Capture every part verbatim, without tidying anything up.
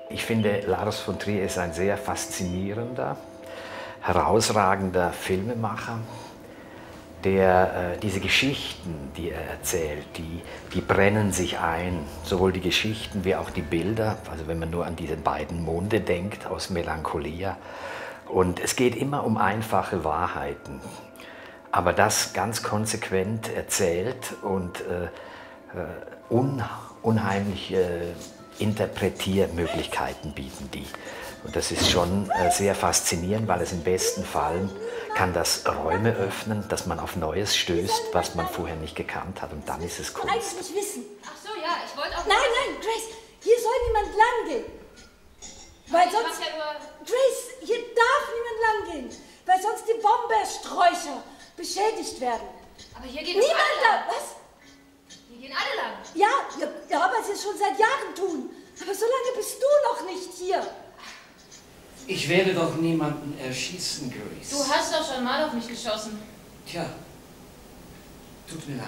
Ich finde, Lars von Trier ist ein sehr faszinierender, herausragender Filmemacher, der äh, diese Geschichten, die er erzählt, die, die brennen sich ein, sowohl die Geschichten wie auch die Bilder, also wenn man nur an diese beiden Monde denkt aus Melancholia. Und es geht immer um einfache Wahrheiten, aber das ganz konsequent erzählt und äh, äh, un, unheimliche Interpretiermöglichkeiten bieten die. Und das ist schon äh, sehr faszinierend, weil es im besten Fall kann das Räume öffnen, dass man auf Neues stößt, was man vorher nicht gekannt hat. Und dann ist es Kunst. Eigentlich nicht wissen. Ach so, ja, ich wollte auch... Nein, nein, Grace, hier soll niemand langgehen. Weil ich sonst... mach ja nur... Grace, hier darf niemand langgehen. Weil sonst die Bombersträucher beschädigt werden. Aber hier geht Niemand alle lang. da, was? Hier gehen alle lang. Ja, ja, ja, weil sie es schon seit Jahren tun. Aber so lange bist du noch nicht hier. Ich werde doch niemanden erschießen, Grace. Du hast doch schon mal auf mich geschossen. Tja, tut mir leid.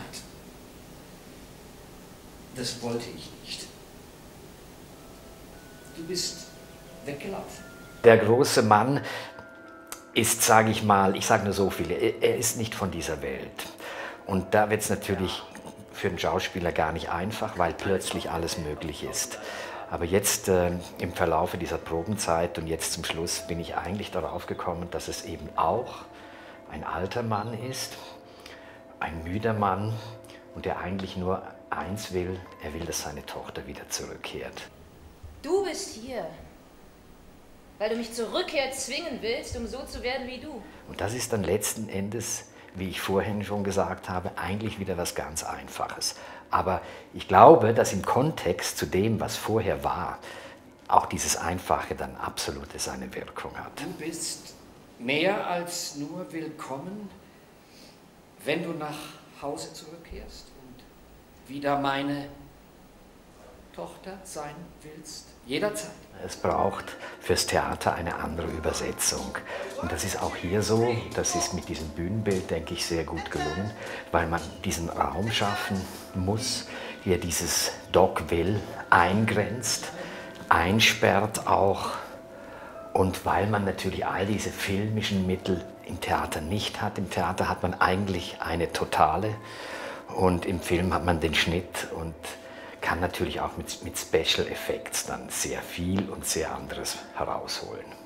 Das wollte ich nicht. Du bist weggelaufen. Der große Mann ist, sage ich mal, ich sage nur so viel, er ist nicht von dieser Welt. Und da wird es natürlich für den Schauspieler gar nicht einfach, weil plötzlich alles möglich ist. Aber jetzt äh, im Verlaufe dieser Probenzeit und jetzt zum Schluss bin ich eigentlich darauf gekommen, dass es eben auch ein alter Mann ist, ein müder Mann und der eigentlich nur eins will, er will, dass seine Tochter wieder zurückkehrt. Du bist hier, weil du mich zur Rückkehr zwingen willst, um so zu werden wie du. Und das ist dann letzten Endes, wie ich vorhin schon gesagt habe, eigentlich wieder was ganz Einfaches. Aber ich glaube, dass im Kontext zu dem, was vorher war, auch dieses Einfache dann absolute seine Wirkung hat. Du bist mehr als nur willkommen, wenn du nach Hause zurückkehrst und wieder meine Tochter sein willst, jederzeit. Es braucht fürs Theater eine andere Übersetzung. Und das ist auch hier so, das ist mit diesem Bühnenbild, denke ich, sehr gut gelungen, weil man diesen Raum schaffen muss, der dieses Dogville eingrenzt, einsperrt auch. Und weil man natürlich all diese filmischen Mittel im Theater nicht hat. Im Theater hat man eigentlich eine Totale und im Film hat man den Schnitt und kann natürlich auch mit, mit Special Effects dann sehr viel und sehr anderes herausholen.